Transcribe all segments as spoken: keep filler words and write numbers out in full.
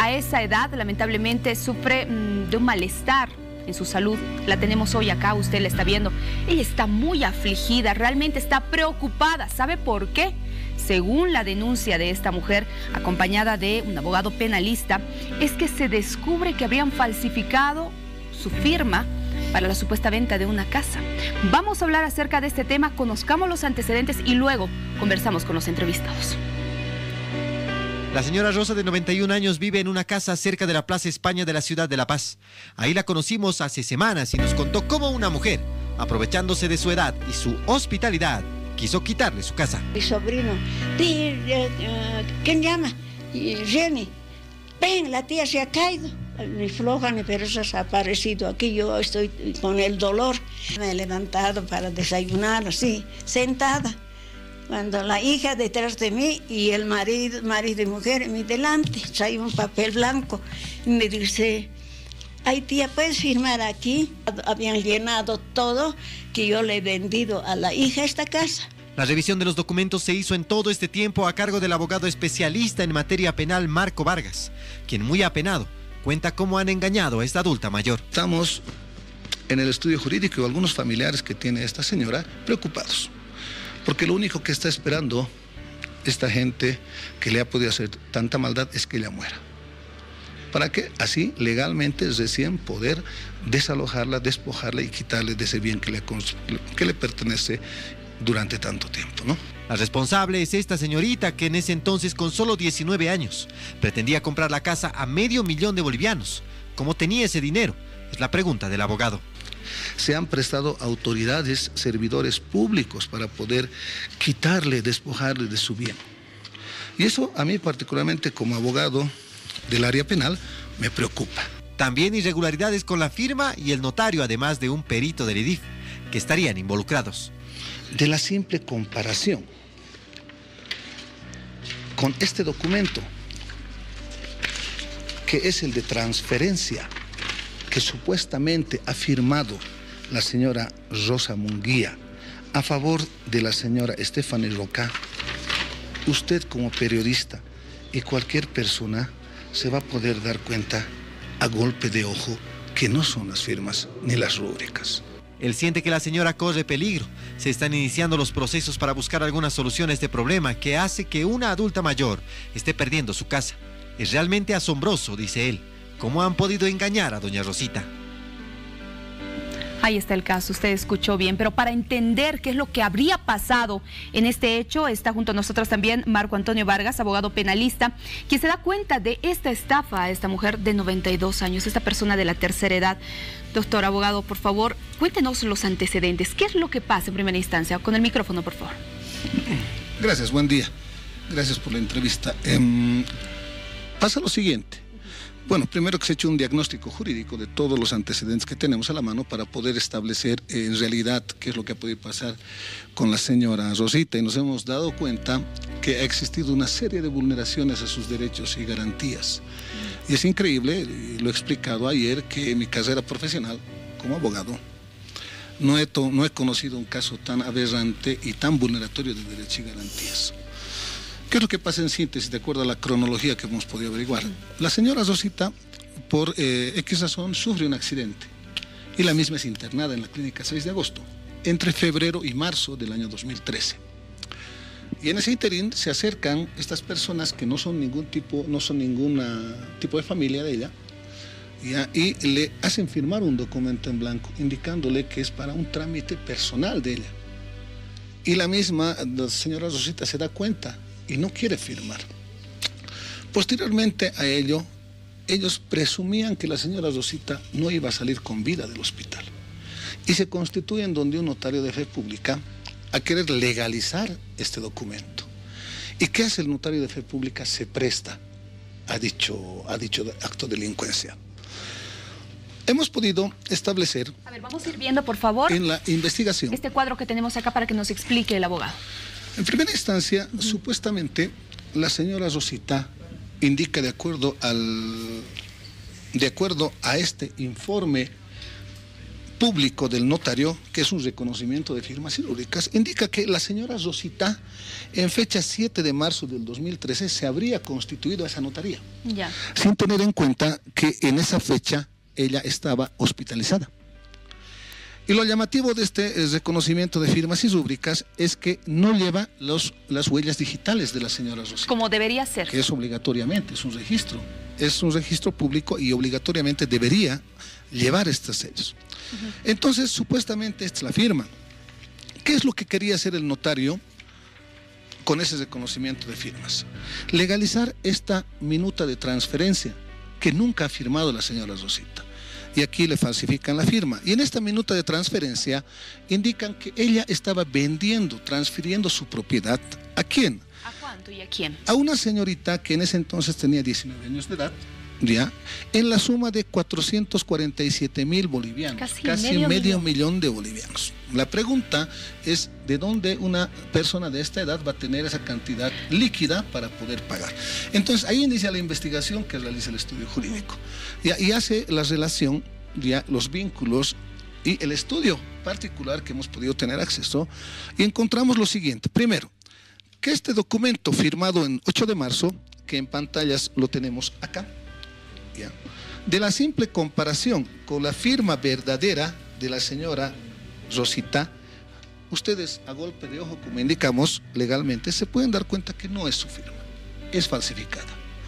a esa edad lamentablemente sufre mmm, de un malestar en su salud. La tenemos hoy acá, usted la está viendo. Ella está muy afligida, realmente está preocupada. ¿Sabe por qué? Según la denuncia de esta mujer, acompañada de un abogado penalista, es que se descubre que habrían falsificado su firma para la supuesta venta de una casa. Vamos a hablar acerca de este tema, conozcamos los antecedentes y luego conversamos con los entrevistados. La señora Rosa, de noventa y un años, vive en una casa cerca de la Plaza España de la ciudad de La Paz. Ahí la conocimos hace semanas y nos contó cómo una mujer, aprovechándose de su edad y su hospitalidad, quiso quitarle su casa. Mi sobrino, ¿quién llama? Jenny, ven, la tía se ha caído. Ni floja ni perezosa se ha aparecido aquí, yo estoy con el dolor. Me he levantado para desayunar, así, sentada. Cuando la hija detrás de mí y el marido, marido y mujer en mi delante, trae un papel blanco y me dice, ay tía, ¿puedes firmar aquí? Habían llenado todo, que yo le he vendido a la hija esta casa. La revisión de los documentos se hizo en todo este tiempo a cargo del abogado especialista en materia penal Marco Vargas, quien muy apenado cuenta cómo han engañado a esta adulta mayor. Estamos en el estudio jurídico y algunos familiares que tiene esta señora preocupados. Porque lo único que está esperando esta gente que le ha podido hacer tanta maldad es que ella muera. Para que así legalmente recién poder desalojarla, despojarla y quitarle de ese bien que le, que le pertenece durante tanto tiempo, ¿no? La responsable es esta señorita que en ese entonces, con solo diecinueve años, pretendía comprar la casa a medio millón de bolivianos. ¿Cómo tenía ese dinero? Es la pregunta del abogado. Se han prestado autoridades, servidores públicos para poder quitarle, despojarle de su bien. Y eso a mí particularmente como abogado del área penal me preocupa. También irregularidades con la firma y el notario, además de un perito del I D I F, que estarían involucrados. De la simple comparación con este documento, que es el de transferencia, que supuestamente ha firmado la señora Rosa Munguía a favor de la señora Stephanie Roca, usted como periodista y cualquier persona se va a poder dar cuenta a golpe de ojo que no son las firmas ni las rúbricas. Él siente que la señora corre peligro. Se están iniciando los procesos para buscar alguna solución a este problema que hace que una adulta mayor esté perdiendo su casa. Es realmente asombroso, dice él, cómo han podido engañar a doña Rosita. Ahí está el caso, usted escuchó bien, pero para entender qué es lo que habría pasado en este hecho, está junto a nosotros también Marco Antonio Vargas, abogado penalista, quien se da cuenta de esta estafa a esta mujer de noventa y dos años, esta persona de la tercera edad. Doctor abogado, por favor, cuéntenos los antecedentes. ¿Qué es lo que pasa en primera instancia? Con el micrófono, por favor. Gracias, buen día. Gracias por la entrevista. Eh, pasa lo siguiente. Bueno, primero que se ha hecho un diagnóstico jurídico de todos los antecedentes que tenemos a la mano para poder establecer eh, en realidad qué es lo que ha podido pasar con la señora Rosita, y nos hemos dado cuenta que ha existido una serie de vulneraciones a sus derechos y garantías. Y es increíble, lo he explicado ayer, que en mi carrera profesional como abogado no he, to no he conocido un caso tan aberrante y tan vulneratorio de derechos y garantías. ¿Qué es lo que pasa en síntesis, de acuerdo a la cronología que hemos podido averiguar? La señora Rosita, por eh, X razón, sufre un accidente y la misma es internada en la clínica seis de agosto, entre febrero y marzo del año dos mil trece. Y en ese interín se acercan estas personas que no son ningún tipo, no son ningún tipo de familia de ella, ¿ya? Y le hacen firmar un documento en blanco indicándole que es para un trámite personal de ella. Y la misma, la señora Rosita se da cuenta y no quiere firmar. Posteriormente a ello, ellos presumían que la señora Rosita no iba a salir con vida del hospital y se constituyen donde un notario de fe pública a querer legalizar este documento. ¿Y qué hace el notario de fe pública? Se presta a dicho, a dicho acto delincuencial. Hemos podido establecer... A ver, vamos a ir viendo, por favor, en la investigación, este cuadro que tenemos acá para que nos explique el abogado. En primera instancia, uh-huh. supuestamente, la señora Rosita indica, de acuerdo, al, de acuerdo a este informe público del notario, que es un reconocimiento de firmas siderúrgicas, indica que la señora Rosita, en fecha siete de marzo del dos mil trece, se habría constituido esa notaría, Ya. sin tener en cuenta que en esa fecha ella estaba hospitalizada. Y lo llamativo de este reconocimiento de firmas y rúbricas es que no lleva los, las huellas digitales de la señora Rosita. Como debería ser. Que es obligatoriamente, es un registro. Es un registro público y obligatoriamente debería llevar estos sellos. Uh-huh. Entonces, supuestamente esta es la firma. ¿Qué es lo que quería hacer el notario con ese reconocimiento de firmas? Legalizar esta minuta de transferencia que nunca ha firmado la señora Rosita. Y aquí le falsifican la firma. Y en esta minuta de transferencia indican que ella estaba vendiendo, transfiriendo su propiedad. ¿A quién? ¿A cuánto y a quién? A una señorita que en ese entonces tenía diecinueve años de edad, ya, en la suma de cuatrocientos cuarenta y siete mil bolivianos, casi, casi medio, medio millón. millón de bolivianos. La pregunta es de dónde una persona de esta edad va a tener esa cantidad líquida para poder pagar. Entonces ahí inicia la investigación que realiza el estudio jurídico, ya, y hace la relación, ya, los vínculos y el estudio particular que hemos podido tener acceso, y encontramos lo siguiente. Primero, que este documento firmado en ocho de marzo, que en pantallas lo tenemos acá, ¿ya?, de la simple comparación con la firma verdadera de la señora Rosita, ustedes a golpe de ojo, como indicamos legalmente, se pueden dar cuenta que no es su firma, es falsificada.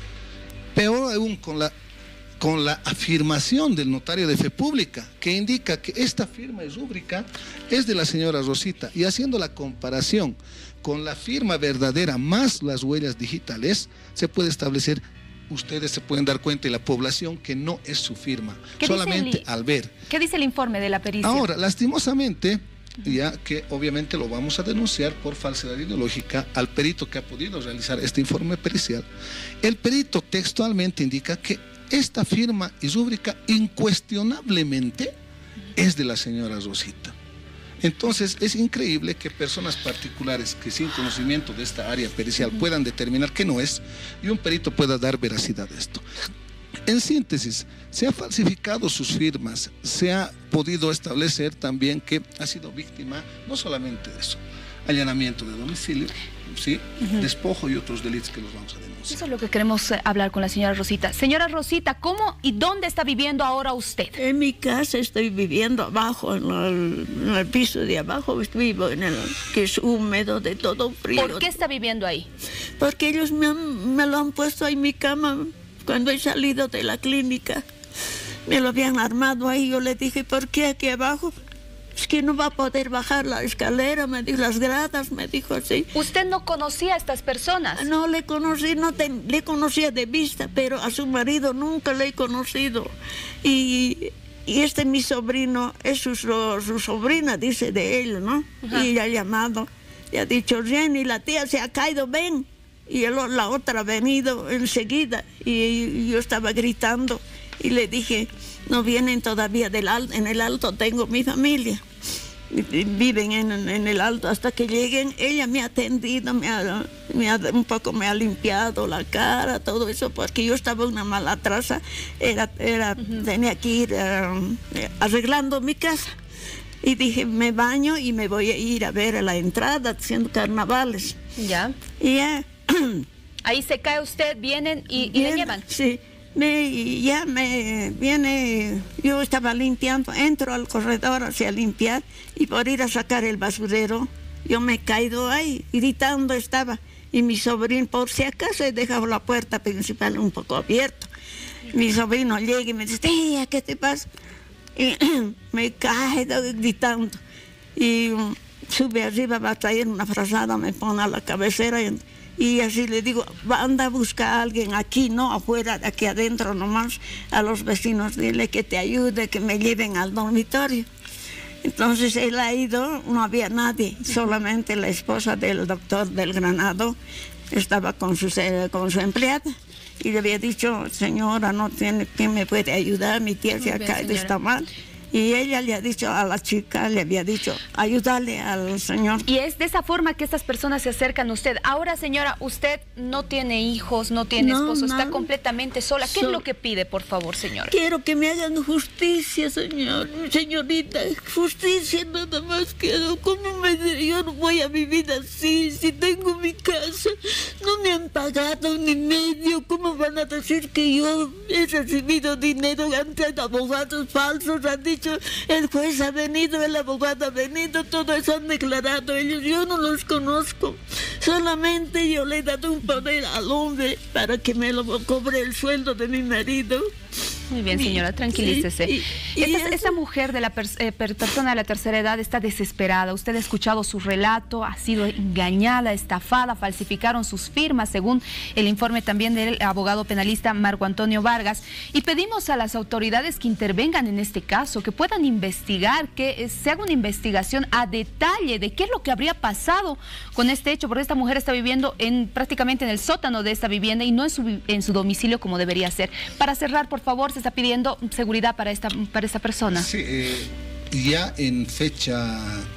Peor aún con la, con la afirmación del notario de fe pública, que indica que esta firma y rúbrica es de la señora Rosita, y haciendo la comparación con la firma verdadera más las huellas digitales, se puede establecer, ustedes se pueden dar cuenta, y la población, que no es su firma, solamente el, al ver. ¿Qué dice el informe de la pericia? Ahora, lastimosamente, ya que obviamente lo vamos a denunciar por falsedad ideológica al perito que ha podido realizar este informe pericial, el perito textualmente indica que esta firma y rúbrica incuestionablemente es de la señora Rosita. Entonces es increíble que personas particulares que sin conocimiento de esta área pericial puedan determinar que no es, y un perito pueda dar veracidad a esto. En síntesis, se ha falsificado sus firmas, se ha podido establecer también que ha sido víctima no solamente de eso, allanamiento de domicilio, ¿sí?, uh-huh, despojo y otros delitos que los vamos a denunciar. Eso es lo que queremos hablar con la señora Rosita. Señora Rosita, ¿cómo y dónde está viviendo ahora usted? En mi casa estoy viviendo abajo, en el, en el piso de abajo, vivo en el que es húmedo, de todo frío. ¿Por qué está viviendo ahí? Porque ellos me, han, me lo han puesto en mi cama cuando he salido de la clínica. Me lo habían armado ahí, yo le dije, ¿por qué aquí abajo? Es que no va a poder bajar la escalera, me dijo, las gradas, me dijo así. ¿Usted no conocía a estas personas? No le conocí, no te, le conocía de vista, pero a su marido nunca le he conocido. Y, y este mi sobrino, es su, su sobrina, dice de él, ¿no? Ajá. Y ella ha llamado, y ha dicho, Jenny, la tía se ha caído, ven. Y él, la otra ha venido enseguida, y, y yo estaba gritando, y le dije, no vienen todavía del alto, en el alto tengo mi familia. Viven en, en el alto hasta que lleguen. Ella me ha atendido, me ha, me ha, un poco me ha limpiado la cara, todo eso, porque yo estaba una mala traza, era, era, uh-huh, tenía que ir uh, arreglando mi casa. Y dije, me baño y me voy a ir a ver a la entrada, haciendo carnavales. Ya. Y ya. Ahí se cae usted, vienen y, y Bien, le llevan. Sí. Me, ya me viene, yo estaba limpiando, entro al corredor hacia limpiar, y por ir a sacar el basurero, yo me he caído ahí, gritando estaba, y mi sobrino, por si acaso he dejado la puerta principal un poco abierta, mi sobrino llega y me dice, tía, ¿qué te pasa? Y me he caído gritando, y um, sube arriba, va a traer una frazada, me pone a la cabecera, y, Y así le digo, anda a buscar a alguien aquí, no afuera, aquí adentro nomás, a los vecinos, dile que te ayude, que me lleven al dormitorio. Entonces él ha ido, no había nadie, solamente la esposa del doctor del Granado estaba con su, con su empleada. Y le había dicho, señora, no tiene, ¿quién me puede ayudar? Mi tía se ha caído, está mal. Y ella le ha dicho a la chica, le había dicho, ayúdale al señor. Y es de esa forma que estas personas se acercan a usted. Ahora, señora, usted no tiene hijos, no tiene No, esposo, nada. está completamente sola. ¿Qué Sol- es lo que pide, por favor, señora? Quiero que me hagan justicia, señor, señorita, justicia nada más quiero. ¿Cómo me yo no voy a vivir así? Si tengo mi casa, no me han pagado ni medio. ¿Cómo van a decir que yo he recibido dinero ante abogados falsos? Han dicho, el juez ha venido, el abogado ha venido, todo eso han declarado ellos. Yo no los conozco. Solamente yo le he dado un poder al hombre para que me lo cobre el sueldo de mi marido. Muy bien, señora, tranquilícese. Sí, y- y esta, eso- esta mujer de la pers- eh, per- persona de la tercera edad está desesperada. Usted ha escuchado su relato, ha sido engañada, estafada, falsificaron sus firmas, según el informe también del abogado penalista Marco Antonio Vargas. Y pedimos a las autoridades que intervengan en este caso, que puedan investigar, que eh, se haga una investigación a detalle de qué es lo que habría pasado con este hecho, porque esta mujer está viviendo en prácticamente en el sótano de esta vivienda y no en su, vi- en su domicilio como debería ser. Para cerrar, por favor, se está pidiendo seguridad para esta, para esta persona. Sí, eh, ya en fecha,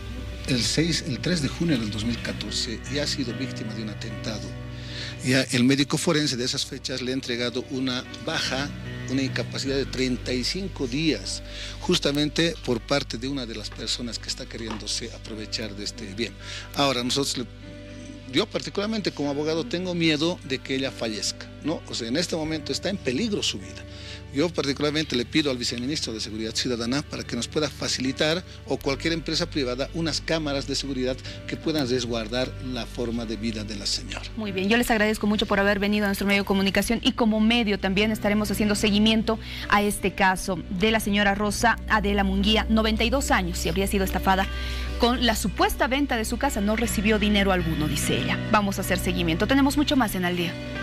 el, seis, el tres de junio del dos mil catorce, ya ha sido víctima de un atentado. Ya el médico forense de esas fechas le ha entregado una baja, una incapacidad de treinta y cinco días, justamente por parte de una de las personas que está queriéndose aprovechar de este bien. Ahora, nosotros, le, yo particularmente como abogado tengo miedo de que ella fallezca, ¿no? O sea, en este momento está en peligro su vida. Yo particularmente le pido al viceministro de Seguridad Ciudadana para que nos pueda facilitar, o cualquier empresa privada, unas cámaras de seguridad que puedan resguardar la forma de vida de la señora. Muy bien, yo les agradezco mucho por haber venido a nuestro medio de comunicación y como medio también estaremos haciendo seguimiento a este caso de la señora Rosa Adela Munguía, noventa y dos años, y habría sido estafada con la supuesta venta de su casa. No recibió dinero alguno, dice ella. Vamos a hacer seguimiento. Tenemos mucho más en Al Día.